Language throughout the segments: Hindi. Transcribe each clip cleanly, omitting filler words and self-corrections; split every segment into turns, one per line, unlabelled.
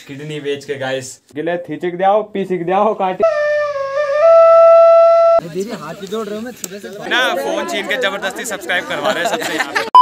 किडनी बेच के गाइस। गिले थीचिक दियाओ, पीसिक दियाओ, काटी
हाथ भी जोड़ रहे हो मैं सुबह से
ना, फोन छीन के जबरदस्ती सब्सक्राइब करवा रहे हैं सबसे यहाँ पे।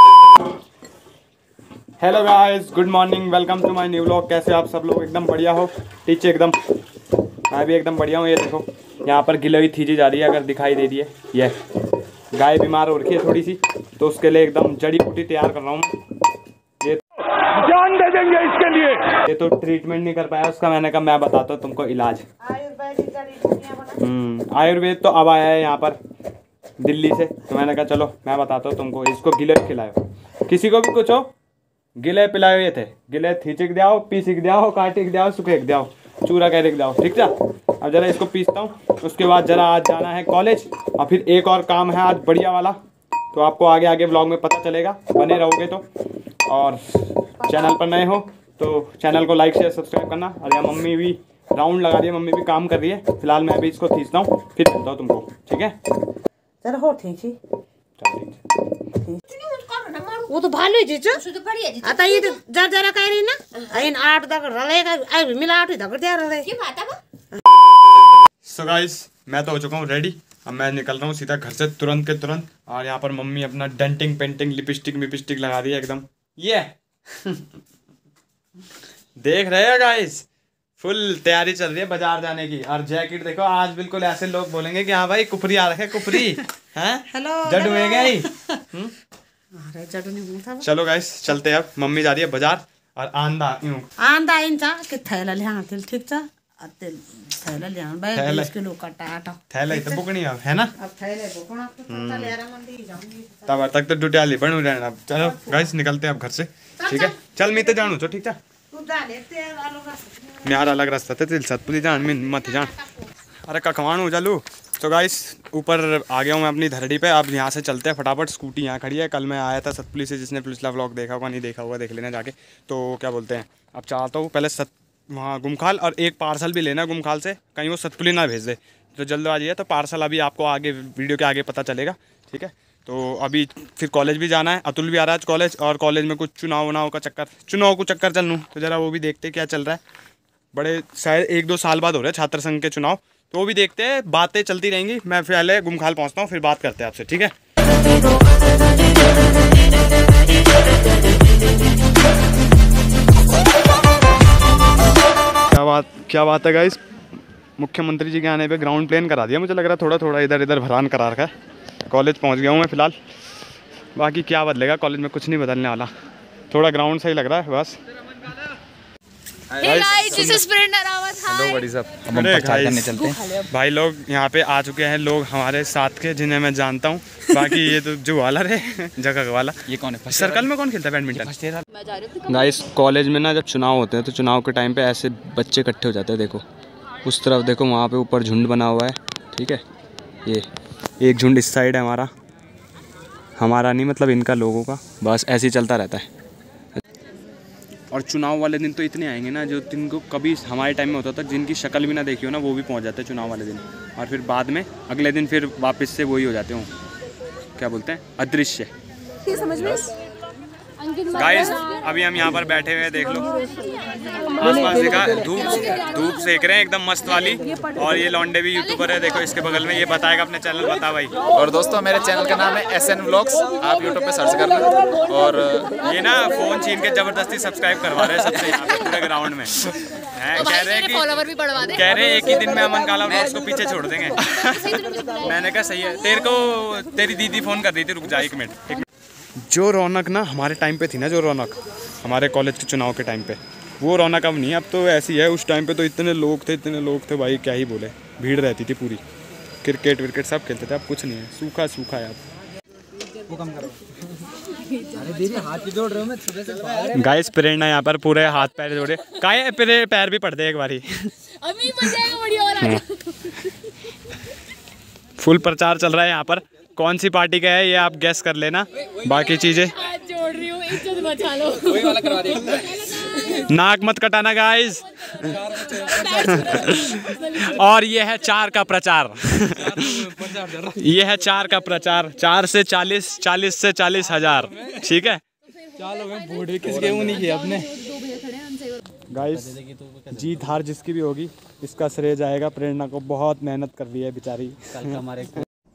Hello guys, good morning, welcome to my new vlog. कैसे आप सब लोग? एकदम बढ़िया हो? टीचे एकदम, मैं भी एकदम बढ़िया हूँ। ये देखो यहाँ पर गिले हुई थीची जा रही है, अगर दिखाई दे रही है। ये गाय बीमार हो रखी है थोड़ी सी, तो उसके लिए एकदम जड़ी बूटी तैयार कर रहा हूँ। ये जान दे देंगे इसके लिए। ये तो ट्रीटमेंट नहीं कर पाया उसका, मैंने कहा मैं बताता हूँ तुमको इलाज। आयुर्वेद तो अब आया है यहाँ पर दिल्ली से, तो मैंने कहा चलो मैं बताता हूँ तुमको। इसको गिले खिलाओ, किसी को भी कुछ हो गिले पिलाए हुए थे। गिले थीचिक दियाओ, पीसिक दियाओ, काटिक दियाओ, सुखेक दियाओ, चूरा करके दियाओ, ठीक है। अब जरा इसको पीसता हूँ, उसके बाद जरा आज जाना है कॉलेज, और फिर एक और काम है आज बढ़िया वाला, तो आपको आगे आगे व्लॉग में पता चलेगा, बने रहोगे तो। और चैनल पर नए हो तो चैनल को लाइक शेयर सब्सक्राइब करना। और यहाँ मम्मी भी राउंड लगा रही है, मम्मी भी काम कर रही है। फिलहाल मैं भी इसको खींचता हूँ, फिर मिलता हूँ तुमको, ठीक है।
जरा हो ठीक वो तो भालो जी आता ये जरा जरा कह रही ना इन 8 तक रलेगा आई मिला 8 तक दिया रले की बात है।
सो गाइस, मैं तो हो चुका हूँ रेडी। अब मैं निकल रहा हूँ सीधा घर से तुरंत के तुरंत। और यहाँ पर मम्मी अपना डेंटिंग पेंटिंग लिपस्टिक लगा रही है एकदम। ये देख रहे हो गाइस, फुल तैयारी चल रही है बाजार जाने की। और जैकेट देखो, आज बिल्कुल ऐसे लोग बोलेंगे कि हाँ भाई कुफरी आ रखे, कुफरी हैं। हेलो जड हुए गई।
अरे जड नहीं था।
चलो गाइस चलते हैं, अब मम्मी जा रही है बाजार। और आंदा
इंचा के थैला ले हां तिल ठीक था तिल थैला ले हां भाई 20 किलो कटा आटा
थैला तो बुकनी है ना।
अब थैले बुकना तो चल यार मंडी जाऊंगी
तब तक तो डुटियाली बनू रहना। चलो गाइस निकलते हैं अब घर से, ठीक है। चल मैं तो जानू तो ठीक है, यार अलग रास्ता थे तिल सतपुली जान में मत जान। अरे कखवान हो चलू। तो गाइस ऊपर आ गया हूँ मैं अपनी धरड़ी पे। अब यहाँ से चलते हैं फटाफट। स्कूटी यहाँ खड़ी है। कल मैं आया था सतपुली से, जिसने पिछला व्लॉग देखा होगा, नहीं देखा होगा देख लेना जाके। तो क्या बोलते हैं, अब चाहता हूँ पहले वहाँ गुमखाल, और एक पार्सल भी लेना गुमखाल से, कहीं वो सतपुली ना भेज दे। तो जल्दबाजी है, तो पार्सल अभी आपको आगे वीडियो के आगे पता चलेगा, ठीक है। तो अभी फिर कॉलेज भी जाना है, अतुल भी आ रहा है आज कॉलेज। और कॉलेज में कुछ चुनाव को चक्कर चल लूँ, तो ज़रा वो भी देखते क्या चल रहा है। बड़े शायद 1-2 साल बाद हो रहे हैं छात्र संघ के चुनाव, तो वो भी देखते हैं, बातें चलती रहेंगी। मैं पहले गुमखाल पहुंचता हूँ, फिर बात करते हैं आपसे, ठीक है। क्या बात है गाइस, मुख्यमंत्री जी के आने पे ग्राउंड प्लेन करा दिया। मुझे लग रहा है थोड़ा इधर भरान करा रखा है। कॉलेज पहुँच गया हूँ मैं फ़िलहाल। बाकी क्या बदलेगा कॉलेज में, कुछ नहीं बदलने वाला, थोड़ा ग्राउंड सही लग रहा है बस। भाई लोग यहाँ पे आ चुके हैं, लोग हमारे साथ के जिन्हें मैं जानता हूँ। बाकी ये तो जो वाला रे जगह वाला, ये कौन है? सर्कल में कौन खेलता है बैडमिंटन? गाइस कॉलेज में ना जब चुनाव होते हैं, तो चुनाव के टाइम पे ऐसे बच्चे इकट्ठे हो जाते हैं। देखो उस तरफ देखो, वहाँ पे ऊपर झुंड बना हुआ है, ठीक है। ये एक झुंड इस साइड है हमारा नहीं, मतलब इनका लोगों का। बस ऐसे ही चलता रहता है। और चुनाव वाले दिन तो इतने आएंगे ना, जो जिनको कभी हमारे टाइम में होता था, जिनकी शक्ल भी ना देखी हो ना, वो भी पहुंच जाते हैं चुनाव वाले दिन। और फिर बाद में अगले दिन फिर वापस से वही हो जाते हो, क्या बोलते हैं, अदृश्य। समझ में गाइस अभी हम यहाँ पर बैठे हुए हैं, देख लो आसपास देखा, धूप सेक रहे हैं एकदम मस्त वाली। और ये लौंडे भी यूट्यूबर है, देखो इसके बगल में, ये बताएगा अपने चैनल, बता भाई।
और दोस्तों मेरे चैनल का नाम है SN व्लॉग्स, आप यूट्यूब पे सर्च कर लो। और
ये ना फोन छीन के जबरदस्ती सब्सक्राइब करवा रहे हैं सबसे यहाँ पे पूरे ग्राउंड में। कह रहे हैं कि फॉलोवर भी बढ़वा दे, कह रहे हैं एक ही दिन में अमन काला व्लॉग्स को पीछे छोड़ देंगे। मैंने कहा सही है। तेरे को तेरी दीदी फोन कर रही थी, रुक जा 1 मिनट। जो रौनक ना हमारे टाइम पे थी ना, जो रौनक हमारे कॉलेज के चुनाव के टाइम पे, वो रौनक अब नहीं, अब तो ऐसी है। उस टाइम पे तो इतने लोग थे भाई, क्या ही बोले, भीड़ रहती थी पूरी। क्रिकेट विकेट सब खेलते थे, अब कुछ नहीं है, सूखा है अब।
वो कम करो। अरे दीदी हाथ भी जोड़ रहे हो मैं सुबह से।
गाइस प्रेरणा यहाँ पर पूरे हाथ पैर जोड़े, काहे पैर भी पड़ते एक बारी।
अभी बढ़िया वाला।
फुल प्रचार चल रहा है यहाँ पर। कौन सी पार्टी का है ये आप गैस कर लेना, बाकी चीजें
जोड़ रही हूँ, इज्जत बचा लो।
वही वाला करवा दे।
नाक मत कटाना गाइस। और ये है 4 का प्रचार। ये है 4 का प्रचार, 4 से 40, 40 से 40 हजार, ठीक है।
चलो बूढ़े किसके वो नहीं किया आपने।
गाइस जीत हार जिसकी भी होगी इसका श्रेय जाएगा प्रेरणा को। बहुत मेहनत कर रही है बेचारी।
कल का हमारे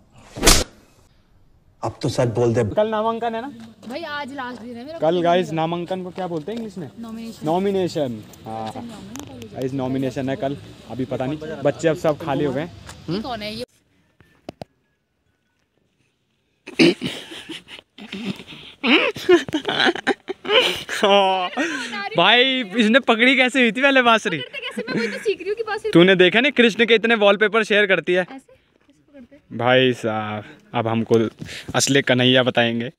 अब तो सच बोल दे।
कल नामांकन है ना
भाई, आज लास्ट दिन है मेरा।
कल गाइस नामांकन को क्या बोलते हैं इंग्लिश में? नॉमिनेशन। हाँ गाइस नॉमिनेशन है कल। अभी पता नहीं, बच्चे अब सब खाली हो गए।
ये कौन है ये?
भाई इसने पकड़ी कैसे हुई थी पहले बांसुरी?
कैसे? मैं वही तो सीख रही हूँ कि बांसुरी
तूने देखा नहीं कृष्ण के इतने वॉलपेपर शेयर करती है?
ऐसे कैसे पकड़ते हैं?
भाई साहब अब हमको असली कन्हैया बताएंगे।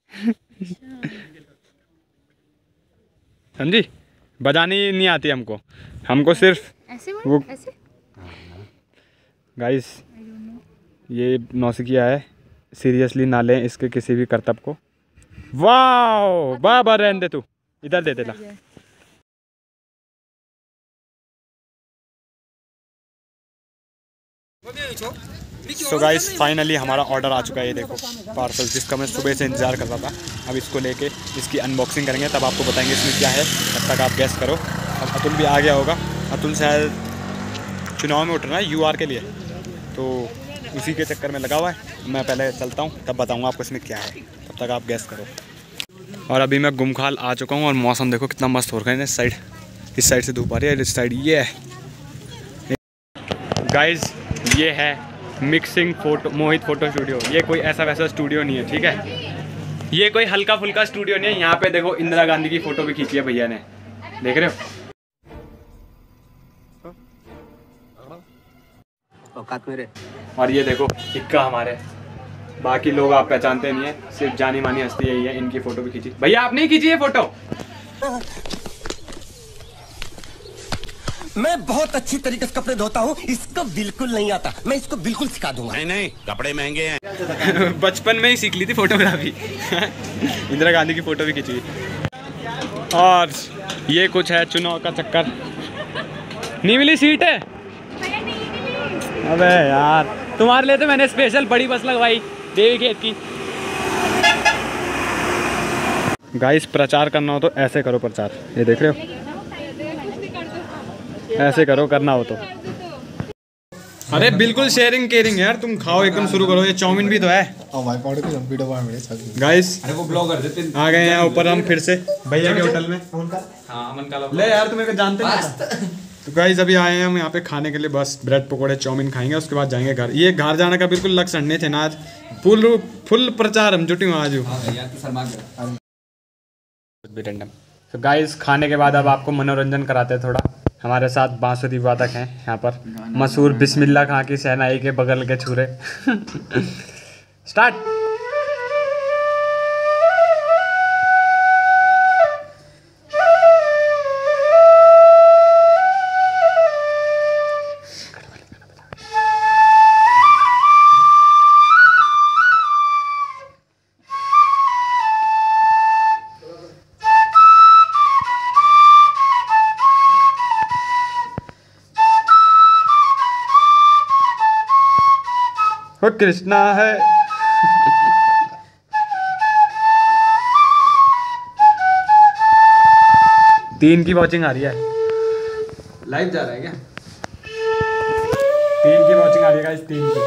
समझी? बजानी नहीं आती हमको, हमको सिर्फ
ऐसे
वो।
ऐसे
गाइस ये नौसिखिया है, सीरियसली ना लें इसके किसी भी करतब को। वाह बाबा रहने दे, तू इधर दे देना। सो गाइस फाइनली हमारा ऑर्डर आ चुका है। ये देखो पार्सल जिसका मैं सुबह से इंतज़ार कर रहा था। अब इसको लेके इसकी अनबॉक्सिंग करेंगे, तब आपको बताएंगे इसमें क्या है। तब तक आप गैस करो। अब अतुल भी आ गया होगा। अतुल शायद चुनाव में उठना है यूआर के लिए, तो उसी के चक्कर में लगा हुआ है। मैं पहले चलता हूँ, तब बताऊँगा आपको इसमें क्या है। तब तक आप गैस करो। और अभी मैं गुमखाल आ चुका हूँ और मौसम देखो कितना मस्त हो रखा है। इस साइड से धूप आ रही है, इस साइड ये है। गाइस ये है mixing photo Mohit photo studio. ये कोई ऐसा वैसा स्टूडियो नहीं है, ठीक है? ये कोई हल्का फुल्का स्टूडियो नहीं है। यहाँ पे देखो इंदिरा गांधी की फ़ोटो भी खींची है भैया ने, देख रहे हो?
औकात मेरे।
और ये देखो इक्का हमारे। बाकी लोग आप पहचानते नहीं है, सिर्फ जानी मानी हस्ती यही है। इनकी फ़ोटो भी खींची। भैया आपने ही खींची है फ़ोटो?
मैं बहुत अच्छी तरीके से कपड़े धोता हूँ, इसको बिल्कुल नहीं आता। मैं इसको बिल्कुल सिखा दूंगा। नहीं कपड़े महंगे हैं।
बचपन में ही सीख ली थी फोटोग्राफी। इंदिरा गांधी की फ़ोटो भी खींची। और ये कुछ है चुनाव का चक्कर। नहीं मिली सीट है? अबे यार तुम्हारे लिए तो मैंने स्पेशल बड़ी बस लगवाई देवी खेत की। गाइस प्रचार करना हो तो ऐसे करो प्रचार। ये देख रहे हो, ऐसे करो करना हो तो। अरे बिल्कुल शेयरिंग केयरिंग यार। तुम खाओ एकदम शुरू करो। ये चाउमीन भी तो है गाइस।
अरे वो ब्लॉगर
आ गए हैं ऊपर हम फिर से भैया के होटल में। ले यार तुम्हें जानते नहीं। तो गाइस अभी आए हैं हम यहाँ पे खाने के लिए। बस ब्रेड पकोड़े चाउमीन खाएंगे, उसके बाद जाएंगे घर। ये घर जाने का बिल्कुल लक्षण नहीं थे ना आज। फुल प्रचार हम जुटी हूँ आज। तो गाइस खाने के बाद अब आपको मनोरंजन कराते हैं थोड़ा। हमारे साथ बांसुरी वादक हैं यहाँ पर, मशहूर बिस्मिल्लाह खां की शहनाई के बगल के छुरे। स्टार्ट। वो कृष्णा है। तीन की वॉचिंग आ रही है।
लाइव जा रहा है क्या?
3 की वॉचिंग आ रही है गाइस, 3 की।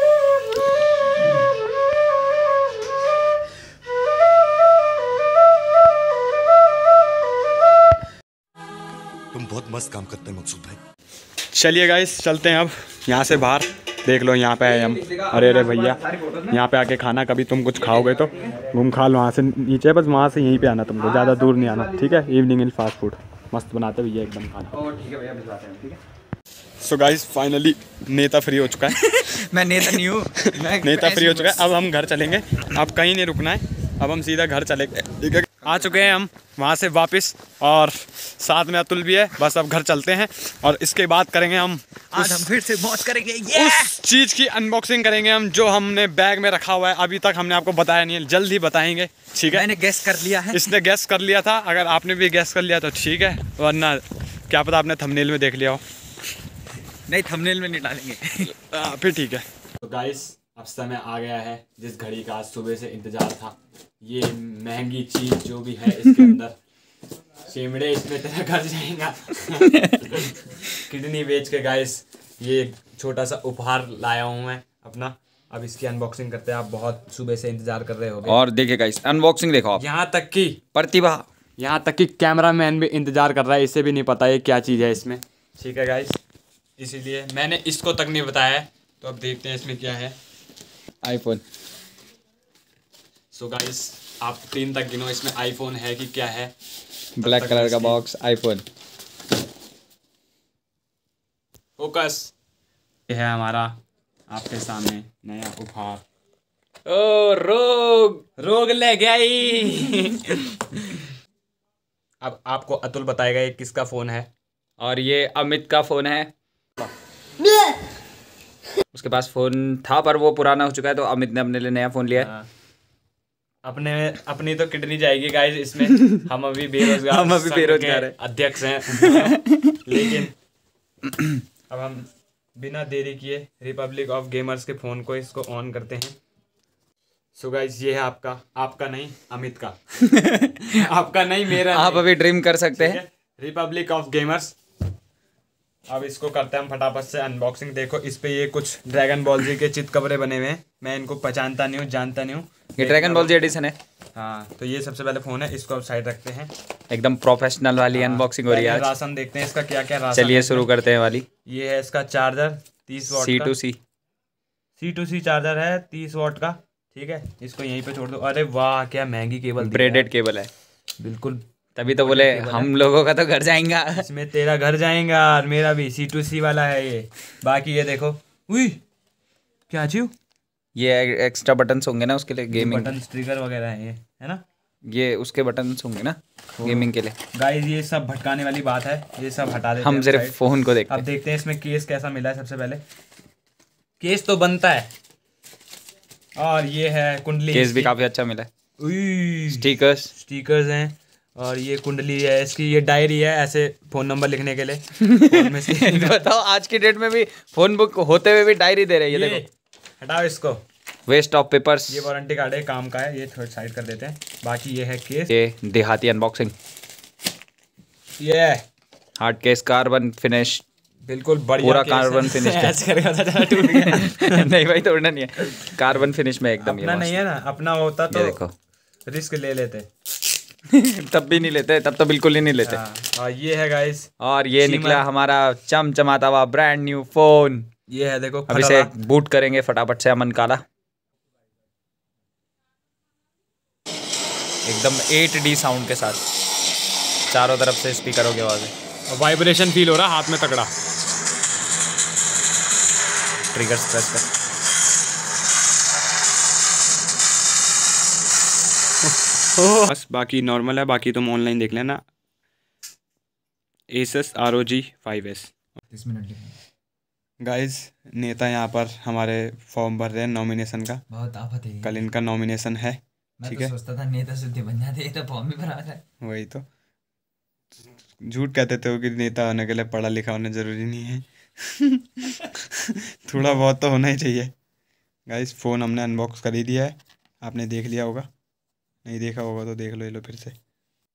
तुम बहुत मस्त काम करते हैं मकसूद भाई।
चलिए गाइस चलते हैं अब यहाँ से बाहर। देख लो यहाँ पे है हम। अरे अरे भैया यहाँ पे आके खाना, कभी तुम कुछ खाओगे तो गुमखाल वहाँ से नीचे, बस वहाँ से यहीं पे आना तुमको, ज़्यादा दूर नहीं आना, ठीक है? इवनिंग इन फास्ट फूड मस्त बनाते भैया एकदम खाना।
ठीक है भैया, भिजवाते हैं। ठीक है।
सो गाइस फाइनली नेता फ्री हो चुका है।
मैं नेता नहीं हूँ।
नेता फ्री हो चुका है। अब हम घर चलेंगे। अब कहीं नहीं रुकना है, अब हम सीधा घर चलेंगे, ठीक है? आ चुके हैं हम वहाँ से वापस, और साथ में अतुल भी है। बस अब घर चलते हैं और इसके बाद करेंगे हम
आज हम फिर से मौज करेंगे।
उस चीज़ की अनबॉक्सिंग करेंगे हम जो हमने बैग में रखा हुआ है। अभी तक हमने आपको बताया नहीं है, जल्द ही बताएंगे, ठीक है?
मैंने गैस कर लिया है।
इसने गैस कर लिया था। अगर आपने भी गैस कर लिया तो ठीक है, वरना क्या पता आपने थंबनेल में देख लिया हो।
नहीं, थंबनेल में नहीं डालेंगे।
फिर ठीक है। तो गाइस अब समय आ गया है जिस घड़ी का आज सुबह से इंतजार था। ये महंगी चीज़ जो भी है इसके अंदर चिमड़े इसमें तेरा घर जाएगा। किडनी बेच के गाइस ये छोटा सा उपहार लाया हूँ मैं अपना। अब इसकी अनबॉक्सिंग करते हैं। आप बहुत सुबह से इंतजार कर रहे होगे।
और देखिए गाइस अनबॉक्सिंग देखो आप।
यहाँ तक कि
प्रतिभा,
यहाँ तक कि कैमरामैन भी इंतजार कर रहा है, इसे भी नहीं पता है क्या चीज़ है इसमें। ठीक है गाइस, इसीलिए मैंने इसको तक नहीं बताया है। तो अब देखते हैं इसमें क्या है।
आईफोन।
सो गाइस आप 3 तक गिनो इसमें आईफोन है कि क्या है।
ब्लैक कलर का बॉक्स, आईफोन।
फोकस। ये है हमारा आपके सामने नया उपहार।
ओ
रोग ले गई। अब आपको अतुल बताएगा ये किसका फोन है।
और ये अमित का फोन है। उसके पास फोन था पर वो पुराना हो चुका है, तो अमित ने अपने लिए नया फोन लिया है।
अपनी तो किडनी जाएगी गाइस इसमें। हम अभी बेरोजगार
हम अभी बेरोजगार है,
अध्यक्ष हैं। लेकिन अब हम बिना देरी किए रिपब्लिक ऑफ गेमर्स के फोन को इसको ऑन करते हैं। सो गाइस ये है आपका नहीं अमित का। आपका नहीं मेरा।
आप अभी ड्रीम कर सकते हैं।
Republic of gamers. अब इसको करते हैं हम फटाफट से अनबॉक्सिंग। देखो इस पे ये कुछ ड्रैगन बॉल जी के चितकबरे बने हुए हैं। मैं इनको पहचानता नहीं हूँ, जानता नहीं हूँ।
ये ड्रैगन बॉल जी एडिशन है।
हाँ, तो ये सबसे पहले फोन है, इसको अब साइड रखते हैं।
एकदम प्रोफेशनल वाली अनबॉक्सिंग हो रही है आज।
राशन देखते हैं इसका क्या क्या राशन।
चलिए शुरू करते हैं वाली।
ये है इसका चार्जर 30 वाट का। C2C चार्जर है 30 वाट का। ठीक है, इसको यहीं पे छोड़ दो। अरे वाह क्या महंगी केबल,
ब्रेडेड केबल है
बिल्कुल।
तभी तो बोले हम लोगों का तो घर जाएगा।
इसमें तेरा घर जाएगा और मेरा भी C2C वाला है ये। बाकी ये देखो, उई क्या चीज,
ये एक्स्ट्रा बटन्स होंगे ना उसके लिए, गेमिंग
बटन ट्रिगर वगैरह है ये, है ना।
ये उसके बटन्स होंगे ना गेमिंग के लिए।
गाइस ये सब भटकाने वाली बात है, ये सब हटा देते हैं
हम सिर्फ फोन को देखते हैं।
अब देखते हैं इसमें केस कैसा मिला है। सबसे पहले केस तो बनता है, और ये है कुंडली।
केस भी काफी अच्छा मिला है। स्टिकर्स
हैं, और ये कुंडली है इसकी। ये डायरी है ऐसे फोन नंबर लिखने के लिए।
बताओ आज की डेट में भी फोन बुक होते हुए भी डायरी दे रहे हैं। ये देखो,
हटाओ इसको,
वेस्ट ऑफ पेपर्स।
ये वारंटी कार्ड है, काम का है। ये थोड़ा साइड कर देते हैं। बाकी ये है केस।
ये देहाती अनबॉक्सिंग।
ये
हार्ड केस, कार्बन फिनिश,
बिल्कुल बढ़िया
पूरा कार्बन फिनिश। नहीं भाई तोड़ना नहीं है, कार्बन फिनिश में एकदम।
अपना नहीं है ना, अपना होता तो
देखो
रिस्क ले लेते।
तब भी नहीं लेते, तब तो बिल्कुल ही नहीं लेते।
और ये है गाइस,
और ये निकला हमारा चमचमाता हुआ ब्रांड न्यू फोन।
ये है देखो,
अब इसे बूट करेंगे फटाफट से अमन काला। एकदम 8D साउंड के साथ, चारों तरफ से स्पीकरों की आवाज है।
वाइब्रेशन फील हो रहा हाथ में तगड़ा।
ट्रिगर प्रेस कर।
बस बाकी नॉर्मल है, बाकी तुम ऑनलाइन देख लेना। Asus ROG 5S। गाइस नेता यहाँ पर हमारे फॉर्म भर रहे हैं नॉमिनेशन का।
बहुत आफत है,
कल इनका नॉमिनेशन है। ठीक है,
सोचता था नेता शुद्धि बन जाते, तो फॉर्म भी भरा था।
वही तो, झूठ कहते थे कि नेता होने के लिए पढ़ा लिखा होना जरूरी नहीं है। थोड़ा बहुत तो होना ही चाहिए। गाइस फ़ोन हमने अनबॉक्स कर ही दिया है, आपने देख लिया होगा, नहीं देखा होगा तो देख लो, ये लो फिर से।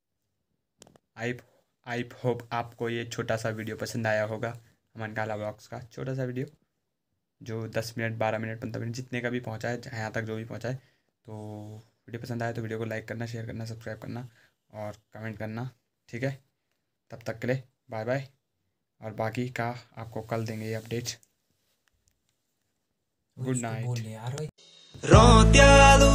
आई होप आपको ये छोटा सा वीडियो पसंद आया होगा। अमन काला ब्लॉग्स का छोटा सा वीडियो जो 10 मिनट 12 मिनट 15 मिनट जितने का भी पहुंचा है, यहाँ तक जो भी पहुंचा है। तो वीडियो पसंद आया तो वीडियो को लाइक करना, शेयर करना, सब्सक्राइब करना और कमेंट करना। ठीक है, तब तक के लिए बाय बाय। और बाकी का आपको कल देंगे ये अपडेट। Good night.